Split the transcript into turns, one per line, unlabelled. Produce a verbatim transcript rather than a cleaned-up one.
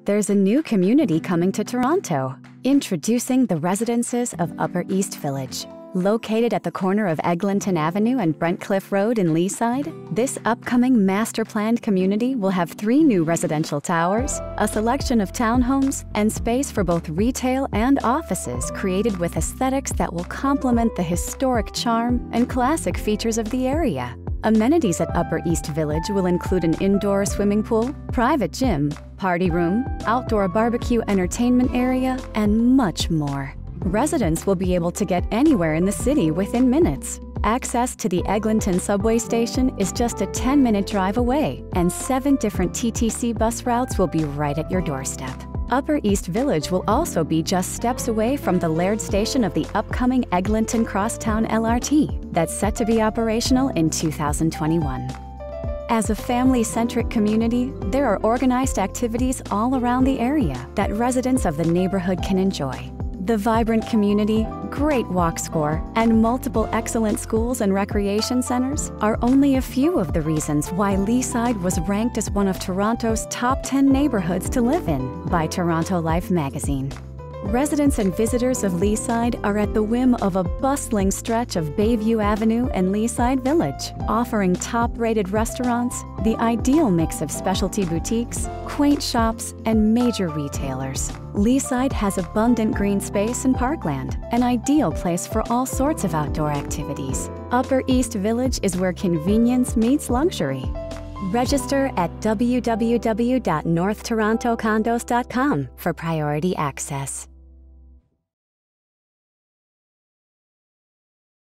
There's a new community coming to Toronto. Introducing the Residences of Upper East Village. Located at the corner of Eglinton Avenue and Brentcliffe Road in Leaside, this upcoming master-planned community will have three new residential towers, a selection of townhomes, and space for both retail and offices created with aesthetics that will complement the historic charm and classic features of the area. Amenities at Upper East Village will include an indoor swimming pool, private gym, party room, outdoor barbecue entertainment area, and much more. Residents will be able to get anywhere in the city within minutes. Access to the Eglinton subway station is just a ten minute drive away, and seven different T T C bus routes will be right at your doorstep. Upper East Village will also be just steps away from the Laird station of the upcoming Eglinton Crosstown L R T that's set to be operational in two thousand twenty-one. As a family-centric community, there are organized activities all around the area that residents of the neighborhood can enjoy. The vibrant community, great walk score, and multiple excellent schools and recreation centers are only a few of the reasons why Leaside was ranked as one of Toronto's top ten neighborhoods to live in by Toronto Life magazine. Residents and visitors of Leaside are at the whim of a bustling stretch of Bayview Avenue and Leaside Village, offering top-rated restaurants, the ideal mix of specialty boutiques, quaint shops, and major retailers. Leaside has abundant green space and parkland, an ideal place for all sorts of outdoor activities. Upper East Village is where convenience meets luxury. Register at w w w dot north toronto condos dot com for priority access.